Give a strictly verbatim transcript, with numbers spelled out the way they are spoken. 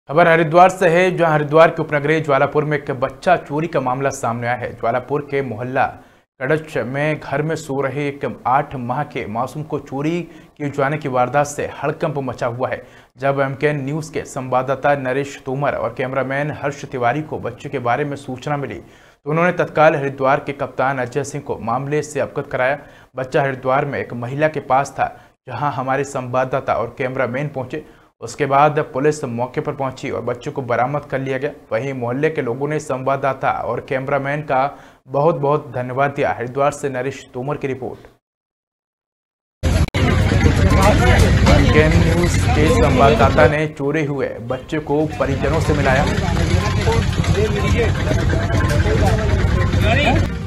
खबर हरिद्वार से है, जहां हरिद्वार के उपनगरीय ज्वालापुर में एक बच्चा चोरी का मामला सामने आया है। ज्वालापुर के मोहल्ला कड़च में घर में सो रहे एक आठ माह के मासूम को चोरी किए जाने की वारदात से हड़कंप मचा हुआ है। जब एमकेएन न्यूज के संवाददाता नरेश तोमर और कैमरामैन हर्ष तिवारी को बच्चे के बारे में सूचना मिली तो उन्होंने तत्काल हरिद्वार के कप्तान अजय सिंह को मामले से अवगत कराया। बच्चा हरिद्वार में एक महिला के पास था, जहां हमारे संवाददाता और कैमरामैन पहुंचे। उसके बाद पुलिस मौके पर पहुंची और बच्चे को बरामद कर लिया गया। वहीं मोहल्ले के लोगों ने संवाददाता और कैमरामैन का बहुत बहुत धन्यवाद दिया। हरिद्वार से नरेश तोमर की रिपोर्ट। एमकेएन न्यूज के संवाददाता ने चोरी हुए बच्चे को परिजनों से मिलाया।